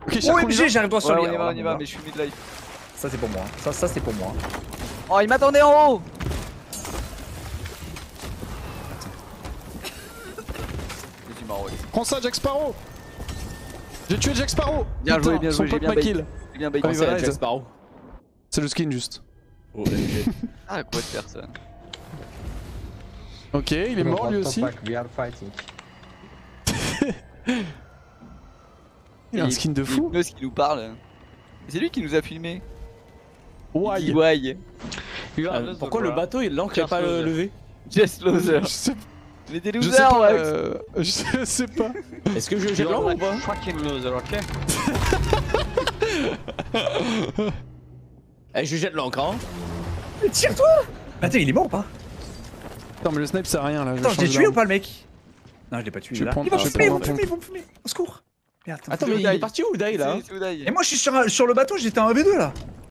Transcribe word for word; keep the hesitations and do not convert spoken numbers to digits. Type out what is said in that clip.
Ok, Oh Shark, on y M va. G, j'arrive droit sur Ouais, lui. on y va, Alors on y là, va, mais je suis mid-life. Ça c'est pour moi. Ça, ça c'est pour moi. Oh, il m'attendait en haut. J'ai du marron. Prends ça, Jack Sparrow. J'ai tué Jack Sparrow. Bien Putain, joué, bien son joué, j'ai pote bien m'a bait. kill. J'ai bien bait. Ah oui, Pensez voilà, à Jack ils- Sparrow. C'est le skin juste. Oh M G. Ah, quoi de faire ça? Ok, il est mort lui aussi. We are fighting. Il a un skin de fou. C'est qui nous parle. C'est lui qui nous a filmé. Why? Why? Euh, pourquoi le bateau, l'ancre est pas loser. levé? Just loser. Je sais, Il était je sais loser, pas. Max. euh, je sais pas. Est-ce que je jette l'encre ou pas? Fucking loser, ok? Eh, je jette l'encre, hein. Mais tire-toi! Attends, il est mort ou pas? Attends, mais le snipe c'est rien là. Attends, je l'ai tué ou pas le mec? Non, je l'ai pas tué. Je vais Là. prendre- Ils vont je me vais fumer, ils vont prendre me un fumer, ils vont me fumer. Au secours. Merde, Attends, mais il est parti où, Dai, là? Et moi je suis sur, un- sur le bateau, j'étais en un v deux là.